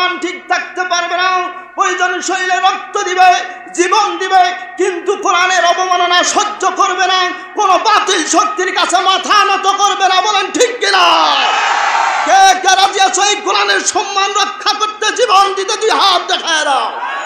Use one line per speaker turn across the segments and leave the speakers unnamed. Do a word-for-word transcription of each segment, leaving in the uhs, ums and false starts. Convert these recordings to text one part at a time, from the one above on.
মুসলমান ঠিক থাকতে পারবে না, প্রয়োজন শরীরে রক্ত দিবে, জীবন দিবে, কিন্তু কোরআনের অবমাননা সহ্য করবে না, কোন বাতিল শক্তির কাছে মাথা নত করবে না। বলেন ঠিক কিনা? কে কে রাজি আছো এই কোরআনের সম্মান রক্ষা করতে, জীবন দিতে? দুই হাত দেখায় দাও।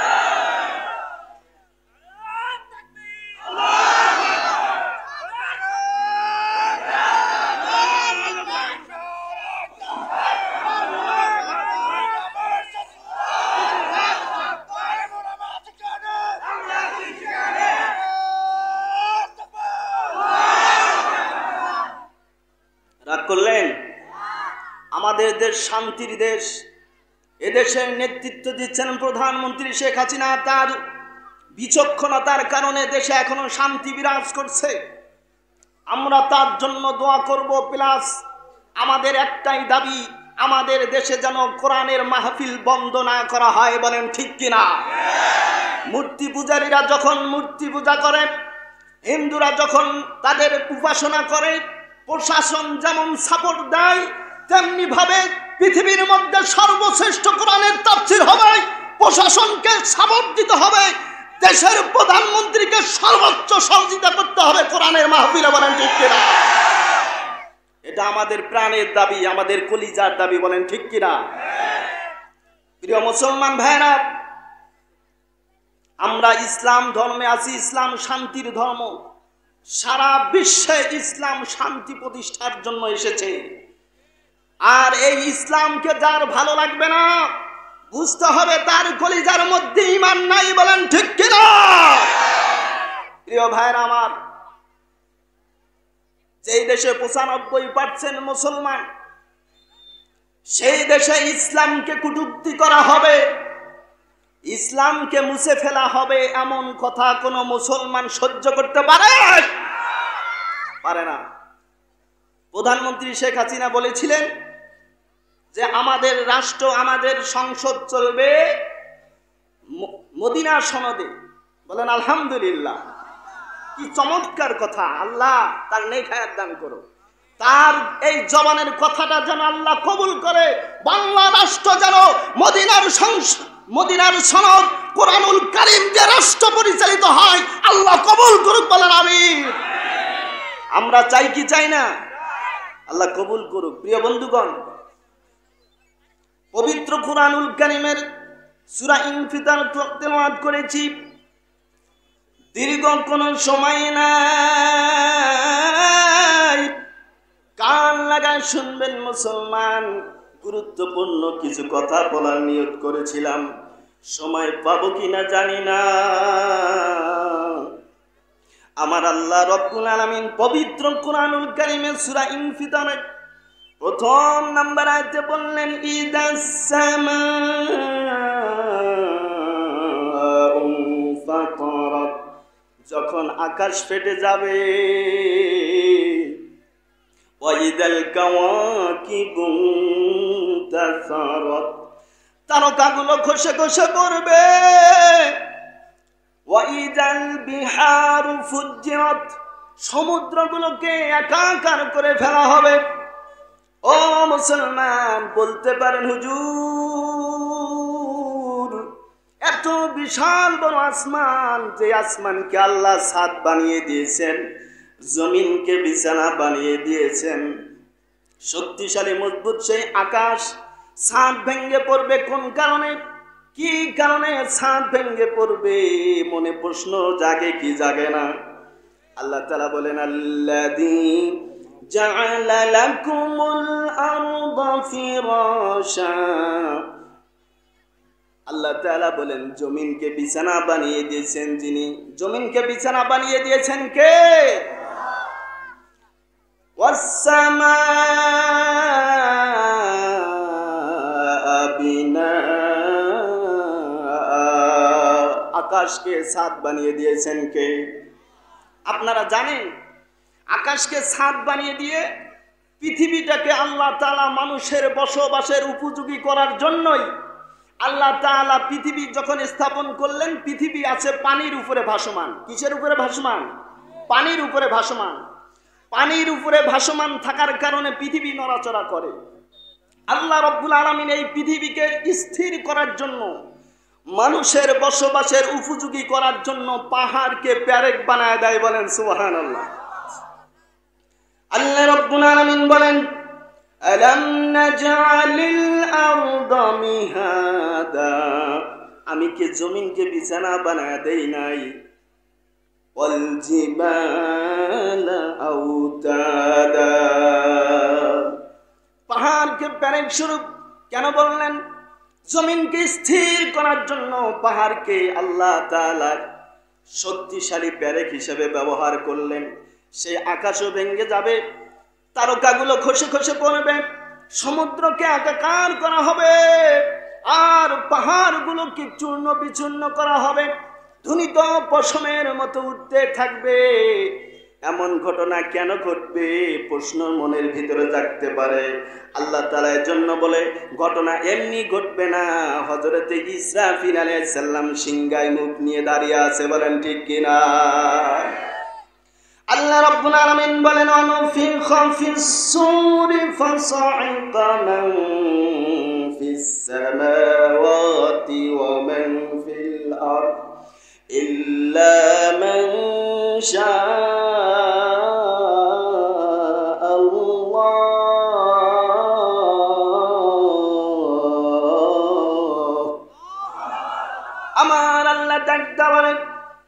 রাগ করলেন? আমাদের দেশ শান্তির দেশ, এদেশের নেতৃত্ব দিচ্ছেন প্রধানমন্ত্রী শেখ হাসিনা। তার বিচক্ষণতার কারণে দেশে এখনো শান্তি বিরাজ করছে। আমরা তার জন্য দোয়া করব। প্লাস আমাদের একটাই দাবি, আমাদের দেশে যেন কোরআনের মাহফিল বন্ধ না করা হয়। বলেন ঠিক কিনা? মূর্তি পূজারীরা যখন মূর্তি পূজা করে, হিন্দুরা যখন তাদের উপাসনা করে, প্রশাসন যেমন সাপোর্ট দেয়, তেমনি ভাবে পৃথিবীর মধ্যে সর্বশ্রেষ্ঠ কোরআনের তাফসীর হবে, প্রশাসনকে সাপোর্ট দিতে হবে, দেশের প্রধানমন্ত্রীকে সর্বোচ্চ সহযোগিতা করতে হবে কোরআনের মাহফিলে। বলেন ঠিক কিনা? এটা আমাদের প্রাণের দাবি, আমাদের কলিজার দাবি। বলেন ঠিক কিনা? প্রিয় মুসলমান ভাইরা, আমরা ইসলাম ধর্মে আছি, ইসলাম শান্তির ধর্ম। সারা বিশ্বে ইসলাম শান্তি প্রতিষ্ঠার জন্য এসেছে। আর এই ইসলামকে যার ভালো লাগবে না, বুঝতে হবে তার কলিজার মধ্যে ঈমান নাই। বলেন ঠিক কিনা? প্রিয় ভাইরা আমার, যেই দেশে পঁচানব্বই পার্সেন্ট মুসলমান, সেই দেশে ইসলামকে কটূক্তি করা হবে, ইসলামকে মুছে ফেলা হবে, এমন কথা কোনো মুসলমান সহ্য করতে পারে পারে না। প্রধানমন্ত্রী শেখ হাসিনা বলেছিলেন যে আমাদের রাষ্ট্র, আমাদের সংসদ চলবে মদিনা সনদে। বলেন আলহামদুলিল্লাহ, কি চমৎকার কথা। আল্লাহ তার নেক হায়াত দান করো। তার এই জবানের কথাটা যেন আল্লাহ কবুল করে। বাংলা রাষ্ট্র যেন মদিনার সংসদ, মদিনার সনদ, কোরআনুল কারীম দিয়ে রাষ্ট্র পরিচালিত হয়, আল্লাহ কবুল করুক। বলেন আমিন। আমরা চাই কি চাই না? আল্লাহ কবুল করুক। প্রিয় বন্ধুগণ, পবিত্র কোরআনুল কারীমের সূরা ইনফিতার তেলাওয়াত করেছি। দীর্ঘ কোন সময় নাই, কান লাগায় শুনবেন মুসলমান। গুরুত্বপূর্ণ কিছু কথা বলার নিয়ত করেছিলাম, সময় পাবো কিনা জানি না। আমার আল্লাহ রব্বুল আলামিন পবিত্র কোরআনুল কারীমের সূরা ইনফিতারের প্রথম নাম্বার আয়াতে বললেন, ইদাস সামাউ ফাতারাত, যখন আকাশ ফেটে যাবে, ওয়াইদাল কাওয়াকিবু তাসারাত, তারকাগুলো খসে খসে পড়বে, ওয়াইদাল বিহারু ফুজ্জিরাত, সমুদ্রগুলোকে একাকার করে ফেলা হবে। ও মুসলমান, বলতে পারেন হুজুর, এত বিশাল বড় আসমান, যে আসমানকে আল্লাহ ছাদ বানিয়ে দিয়েছেন, জমিনকে বিছানা বানিয়ে দিয়েছেন, শক্তিশালী মজবুত সেই আকাশ, ছাদ ভেঙে পড়বে কোন কারণে? কি কারণে ছাদ ভেঙে পড়বে? মনে প্রশ্ন জাগে কি জাগে না? আল্লাহ তাআলা বলেন, আল্লাযী জাআলা লাকুমুল আরদা ফিরাশা, আল্লাহ তাআলা বলেন জমিনকে বিছানা বানিয়ে দিয়েছেন যিনি। জমিনকে বিছানা বানিয়ে দিয়েছেন কে? ওয়াস সামাআ বিনা, আকাশকে ছাদ বানিয়ে দিয়েছেন কে? আপনারা জানেন, আকাশকে ছাদ বানিয়ে দিয়ে পৃথিবীটাকে আল্লাহ তাআলা মানুষের বসবাসের উপযোগী করার জন্যই আল্লাহ তাআলা পৃথিবী যখন স্থাপন করলেন, পৃথিবী আছে পানির উপরে ভাসমান। কিসের উপরে ভাসমান? পানির উপরে ভাসমান। পানির উপরে ভাসমান থাকার কারণে পৃথিবী নড়াচড়া করে। আল্লাহ রাব্বুল আলামিন এই পৃথিবীকে স্থির করার জন্য, মানুষের বসবাসের উপযোগী করার জন্য পাহাড়কে প্যারেক বানায় দেয়। বলেন সুবহানাল্লাহ। আল্লাহ রাব্বুল আলামিন বলেন, আলাম নাজআলিল আরদা মিহাদা, আমি কি জমিনকে বিছানা বানায় দেই নাই? ওয়াল জিবালা আওতাদা, পাহাড়কে প্যারেক স্বরূপ কেন বললেন? জমিনকে স্থির করার জন্য পাহাড়কে আল্লাহ তাআলা শক্তিশালী প্যারেক হিসেবে ব্যবহার করলেন। সেই আকাশও ভেঙে যাবে, তারকাগুলো খসে খসে পড়বে, সমুদ্রকে একাকার করা হবে, আর পাহাড়গুলোকে চূর্ণ বিচূর্ণ করা হবে, ধ্বনিত পশমের মতো উঠতে থাকবে। এমন ঘটনা কেন ঘটবে? প্রশ্ন মনের ভিতরে জাগতে পারে। আল্লাহ তাআলা এর জন্য বলে, ঘটনা এমনি ঘটবে না। হযরতে ইসরাফিল আলাইহিস সালাম সিংহায় মুখ নিয়ে দাঁড়িয়ে আছে। বলেন ঠিক কিনা? আল্লাহ রাব্বুল আলামিন বলেন, অনুফিখা ফিস সূরি ফাসাইকা মান ফিস সামাওয়াতি ওয়া মান ফিল আরদ ইল্লা মান শাআ আল্লাহ। আমার আল্লাহ ডাকতে বলেন,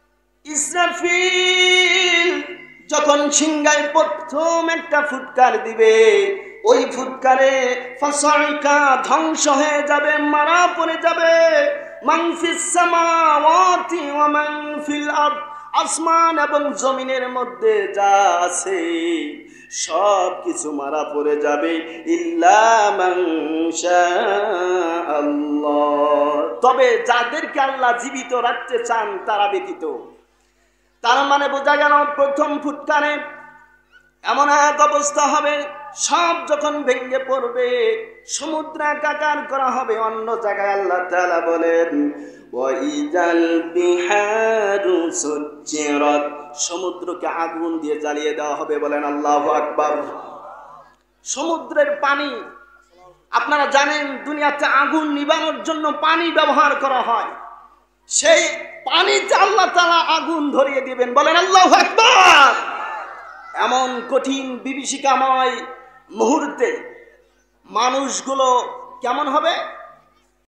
ইসরাফিল যখন সিংহায় প্রথম একটা ফুৎকার দিবে, ওই ফুৎকারে ফাসাইকা ধ্বংস হয়ে যাবে, মারা পড়ে যাবে। মান ফিস সামাওয়াতি ওয়া মান ফিল আরদ, আসমান এবং জমিনের মধ্যে যা আছে সব কিছু মারা পড়ে যাবে। ইল্লা মান শাআ আল্লাহ, তবে যাদেরকে আল্লাহ জীবিত রাখতে চান তারা ব্যতীত। তার মানে বোঝা গেল, প্রথম ফুৎকারে এমন এক অবস্থা হবে, সব যখন ভেঙে পড়বে, সমুদ্র একাকার করা হবে। অন্য জায়গায় আল্লাহ তাআলা বলেন, ওয়াইদাল বিহারু সুজ্জিরাত, সমুদ্রকে আগুন দিয়ে জ্বালিয়ে দেওয়া হবে। বলেন আল্লাহু আকবার। সমুদ্রের পানি, আপনারা জানেন দুনিয়াতে আগুন নিভানোর জন্য পানি ব্যবহার করা হয়, সেই পানিতে আল্লাহ তাআলা আগুন ধরিয়ে দিবেন। বলেন আল্লাহু আকবার। এমন কঠিন বিভীষিকাময় মুহূর্তে মানুষগুলো কেমন হবে?